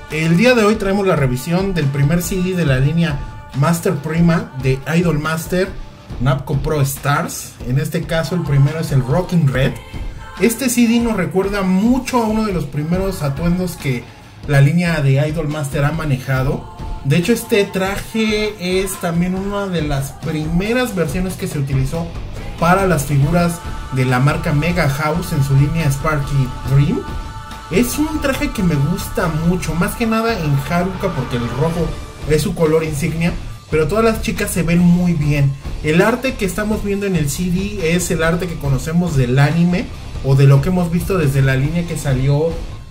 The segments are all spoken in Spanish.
El día de hoy traemos la revisión del primer CD de la línea Master Prima de Idolmaster Namco Pro Stars. En este caso el primero es el Rockin' Red. Este CD nos recuerda mucho a uno de los primeros atuendos que la línea de Idolmaster ha manejado. De hecho, este traje es también una de las primeras versiones que se utilizó para las figuras de la marca Mega House en su línea Sparky Dream. Es un traje que me gusta mucho, más que nada en Haruka porque el rojo es su color insignia, pero todas las chicas se ven muy bien. El arte que estamos viendo en el CD es el arte que conocemos del anime o de lo que hemos visto desde la línea que salió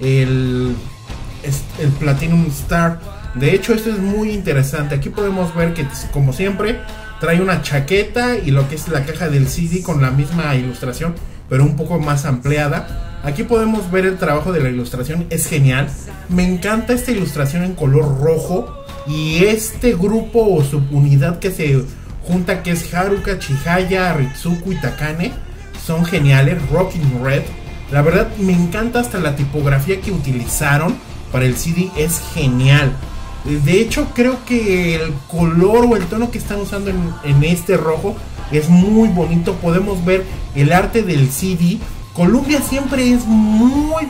el Platinum Star. De hecho, esto es muy interesante. Aquí podemos ver que, como siempre, trae una chaqueta y lo que es la caja del CD con la misma ilustración, pero un poco más ampliada. Aquí podemos ver el trabajo de la ilustración, es genial. Me encanta esta ilustración en color rojo. Y este grupo o subunidad que se junta, que es Haruka, Chihaya, Ritsuko y Takane, son geniales. Rockin' Red, la verdad me encanta, hasta la tipografía que utilizaron para el CD es genial. De hecho, creo que el color o el tono que están usando en este rojo es muy bonito. Podemos ver el arte del CD. Columbia siempre es muy...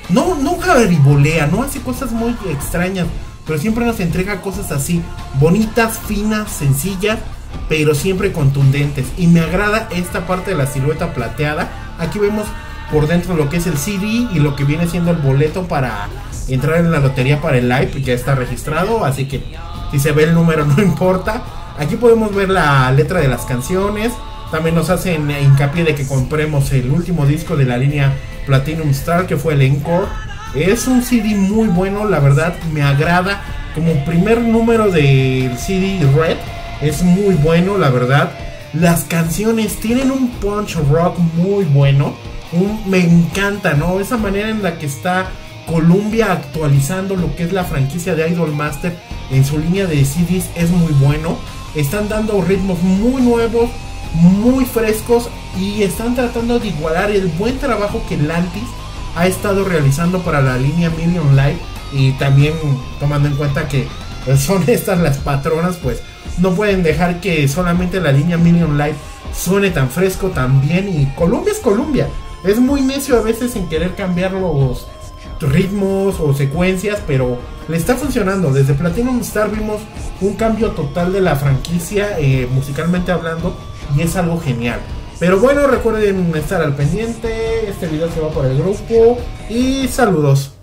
No garibolea, no hace cosas muy extrañas, pero siempre nos entrega cosas así, bonitas, finas, sencillas, pero siempre contundentes. Y me agrada esta parte de la silueta plateada. Aquí vemos por dentro lo que es el CD y lo que viene siendo el boleto para entrar en la lotería para el live. Ya está registrado, así que si se ve el número no importa. Aquí podemos ver la letra de las canciones. También nos hacen hincapié de que compremos el último disco de la línea Platinum Star, que fue el Encore. Es un CD muy bueno, la verdad me agrada. Como primer número del CD Red, es muy bueno, la verdad. Las canciones tienen un punch rock muy bueno. Me encanta, ¿no? Esa manera en la que está Columbia actualizando lo que es la franquicia de Idolmaster en su línea de CDs es muy bueno. Están dando ritmos muy nuevos, muy frescos, y están tratando de igualar el buen trabajo que Lantis ha estado realizando para la línea Million Live. Y también tomando en cuenta que son estas las patronas, pues no pueden dejar que solamente la línea Million Live suene tan fresco, tan bien. Y Columbia es Columbia, es muy necio a veces en querer cambiar los ritmos o secuencias, pero le está funcionando. Desde Platinum Star vimos un cambio total de la franquicia, musicalmente hablando, y es algo genial. Pero bueno, recuerden estar al pendiente. Este video se va por el grupo y saludos.